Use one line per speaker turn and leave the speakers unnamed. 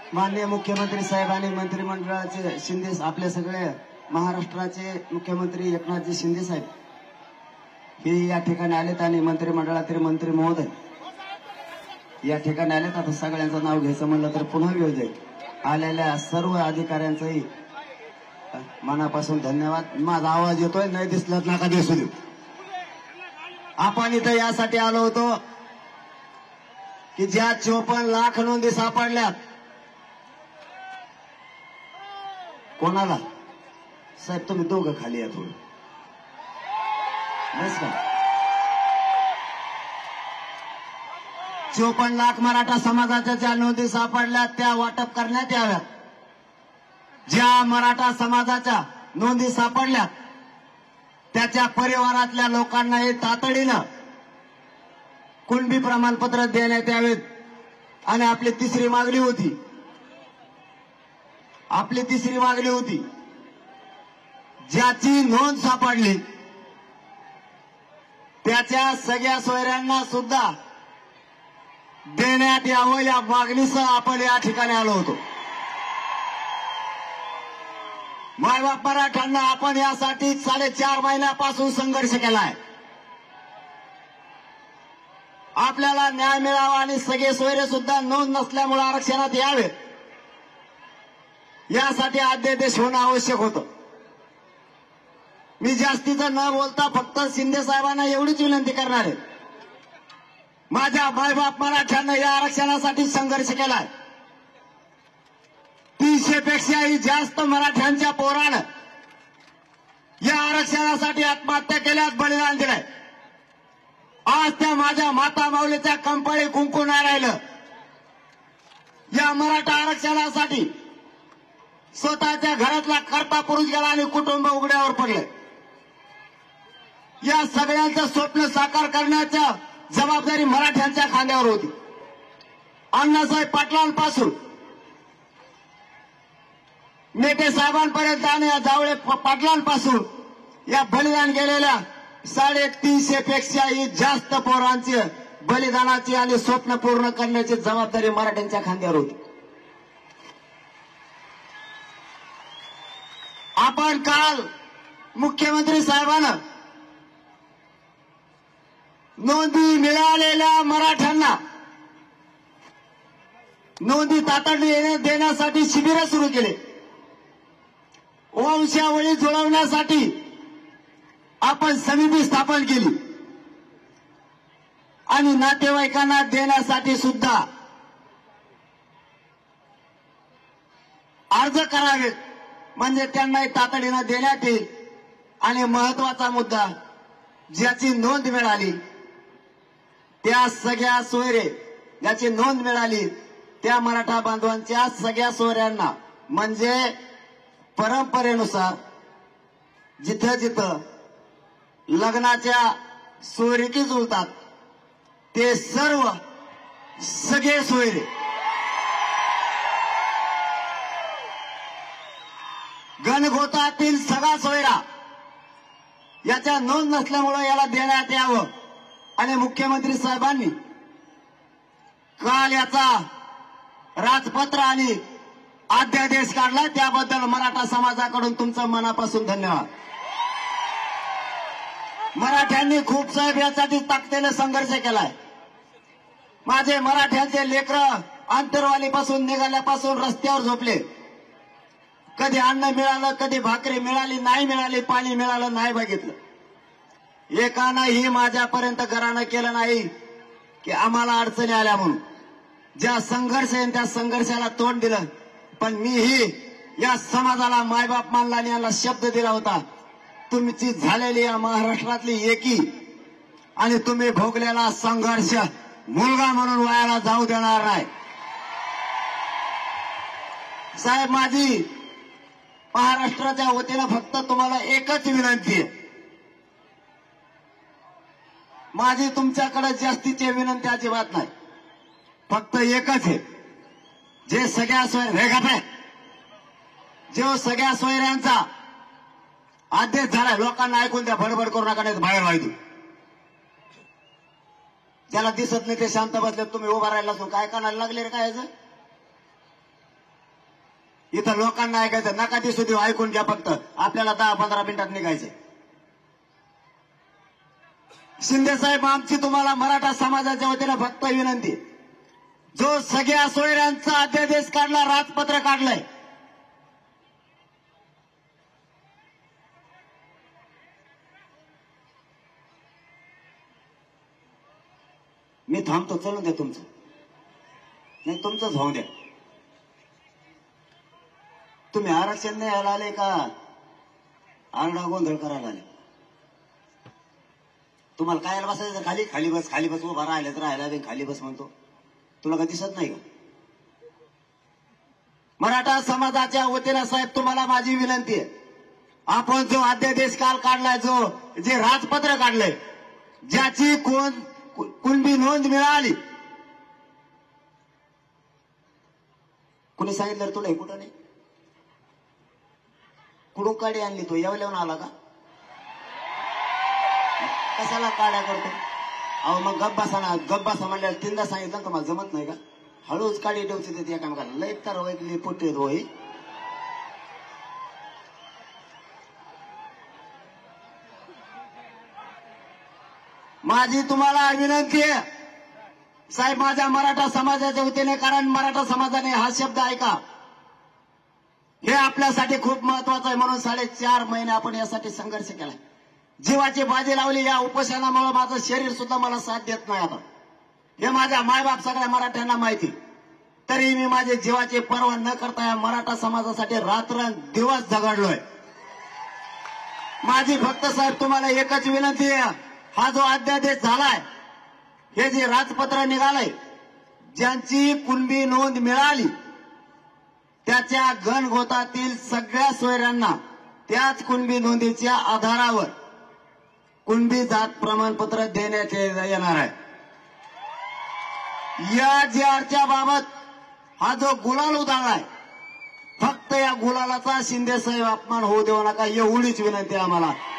माननीय मुख्यमंत्री साहेब आणि मंत्रिमंडळाचे शिंदे आपले सगळे महाराष्ट्राचे मुख्यमंत्री एकनाथजी शिंदे साहेब हे या ठिकाणी आलेत आणि मंत्रिमंडळातील मंत्री महोदय या ठिकाणी आलेत. आता सगळ्यांचं नाव घ्यायचं म्हणलं तर पुन्हा वेळ जाईल. आलेल्या सर्व अधिकाऱ्यांचंही मनापासून धन्यवाद. माझा आवाज येतोय, नाही दिसलाच नका दिसू देऊ. आपण इथं यासाठी आलो होतो की ज्या 54 लाख नोंदी सापडल्यात, कोणाला साहेब तुम्ही दोघं खाली या थोडं बस का. 54 लाख मराठा समाजाच्या ज्या नोंदी सापडल्यात त्या वाटप करण्यात याव्यात. ज्या मराठा समाजाच्या नोंदी सापडल्यात त्याच्या परिवारातल्या लोकांना हे तातडीनं कुणबी प्रमाणपत्र देण्यात यावेत. आणि आपली तिसरी मागणी होती ज्याची नोंद सापडली त्याच्या सगळ्या सोयऱ्यांना सुद्धा देण्यात यावं या मागणीसह आपण या ठिकाणी आलो होतो. मायबाप मराठ्यांना आपण यासाठी 4.5 महिन्यापासून संघर्ष केलाय. आपल्याला न्याय मिळावा आणि सगळे सोयरे सुद्धा नोंद नसल्यामुळे आरक्षणात यावे यासाठी अध्यादेश होणं आवश्यक होतं. मी जास्तीचं न बोलता फक्त शिंदे साहेबांना एवढीच विनंती करणार आहे. माझ्या मायबाप मराठ्यांना या आरक्षणासाठी संघर्ष केलाय. 300 पेक्षाही जास्त मराठ्यांच्या पोरानं या आरक्षणासाठी आत्महत्या केल्यात, बलिदान दिलंय. आज त्या माझ्या माता माऊलीच्या कंपाळी कुंकू नाही राहिलं. या मराठा आरक्षणासाठी स्वतःच्या घरातला करता पुरुष गेला आणि कुटुंब उघड्यावर पडलं. या सगळ्यांचं स्वप्न साकार करण्याची जबाबदारी मराठ्यांच्या खांद्यावर होती. अण्णासाहेब पाटलांपासून मेटे साहेबांपर्यंत आणि जावळे पाटलांपासून या बलिदान गेलेल्या 350 पेक्षाही जास्त पोरांची बलिदानाची आणि स्वप्न पूर्ण करण्याची जबाबदारी मराठ्यांच्या खांद्यावर होती. आपण काल मुख्यमंत्री साहेबांना नोंदी मिळालेल्या मराठ्यांना नोंदी तातडीने देण्यासाठी शिबिरं सुरू केले. वंशावळी जुळवण्यासाठी आपण समिती स्थापन केली आणि नातेवाईकांना देण्यासाठी सुद्धा अर्ज करावेत म्हणजे त्यांनाही तातडीनं देण्यात येईल. आणि महत्वाचा मुद्दा, ज्याची नोंद मिळाली त्या सगळ्या सोयरे ज्याची नोंद मिळाली त्या मराठा बांधवांच्या सगळ्या सोयऱ्यांना म्हणजे परंपरेनुसार जिथं जिथं लग्नाच्या सोयरीकी जुळतात ते सर्व सगळे सोयरे गणगोतातील सगळा सोयरा याच्या नोंद नसल्यामुळे याला देण्यात यावं. आणि मुख्यमंत्री साहेबांनी काल याचा राजपत्र आणि अध्यादेश काढला, त्याबद्दल मराठा समाजाकडून तुमचं मनापासून धन्यवाद. मराठ्यांनी खूप साहेब यासाठी ताकदीने संघर्ष केलाय. माझे मराठ्यांचे लेकरं आंतरवालीपासून निघाल्यापासून रस्त्यावर झोपले. कधी अन्न मिळालं, कधी भाकरी मिळाली नाही मिळाली, पाणी मिळालं नाही बघितलं. एकानंही माझ्यापर्यंत घरानं केलं नाही की आम्हाला अडचणी आल्या म्हणून. ज्या संघर्ष आहे त्या संघर्षाला तोंड दिलं. पण मीही या समाजाला मायबाप मानला आणि याला शब्द दिला होता, तुमची झालेली या महाराष्ट्रातली एकी आणि तुम्ही भोगलेला संघर्ष मुलगा म्हणून वायाला जाऊ देणार नाही. साहेब, माझी महाराष्ट्राच्या वतीनं फक्त तुम्हाला एकच विनंती आहे. माझी तुमच्याकडे जास्तीची विनंती अजिबात नाही, फक्त एकच आहे. जे सगळ्या जो सगळ्या सोयऱ्यांचा आदेश झालाय, लोकांना ऐकून द्या, बडबड करू नका, नाही बाहेर व्हायचं. ज्याला दिसत नाही ते शांत बसले, तुम्ही उभा राहिला असून काय कानाला लागले रे काय? इथं लोकांना ऐकायचं नका दिसू देऊ, ऐकून घ्या फक्त. आपल्याला 10-15 मिनिटात निघायचंय. शिंदे साहेब, आमची तुम्हाला मराठा समाजाच्या वतीने फक्त विनंती, जो सगळ्या सोयऱ्यांचा अध्यादेश काढला, राजपत्र काढलंय, मी थांबतो, चलून द्या तुमचं, नाही तुमचंच होऊ द्या. तुम्ही आरक्षण द्यायला आले का आरडा गोंधळ करायला आले? तुम्हाला काय बसायचं? खाली खाली बस, खाली बस. उभा राहिलं तर राहिला, खाली बस म्हणतो. तुला का दिसत नाही का? मराठा समाजाच्या वतीने साहेब तुम्हाला माझी विनंती आहे, आपण जो अध्यादेश काल काढलाय, जे राजपत्र काढलंय, ज्याची कुणबी नोंद मिळाली, कुणी सांगितलं तुला? हे कुठं नाही, कुठून काढी आणली? तो येवल्याहून आला का? कशाला काड्या करतो? अहो मग गप्पा म्हणल्यावर 3दा सांगितलं तुम्हाला जमत नाही का? हळूच काढी डोकची देते एकामेकाला. लई तर वैकली पोटे रोही. माझी तुम्हाला विनंती आहे साहेब, माझ्या मराठा समाजाच्या वतीने, कारण मराठा समाजाने हा शब्द ऐका, हे आपल्यासाठी खूप महत्वाचं आहे. म्हणून 4.5 महिने आपण यासाठी संघर्ष केला, जीवाची बाजी लावली. या उपोषणामुळे माझं शरीर सुद्धा मला साथ देत नाही आता, हे माझ्या मायबाप सगळ्या मराठ्यांना माहिती. तरी मी माझे जीवाची पर्वा न करता या मराठा समाजासाठी रात्र दिवस झगडलोय. माझी फक्त साहेब तुम्हाला एकच विनंती आहे, हा जो अध्यादेश झालाय, हे जे राजपत्र निघालंय, ज्यांची कुणबी नोंद मिळाली, त्याच्या गणगोतातील सगळ्या सोयऱ्यांना त्याच कुणबी नोंदीच्या आधारावर कुणबी जात प्रमाणपत्र देण्यात येणार आहे. या JRच्या बाबत हा जो गुलाल उधळलाय, फक्त या गुलालाचा शिंदे साहेब अपमान होऊ देऊ नका, एवढीच विनंती आम्हाला.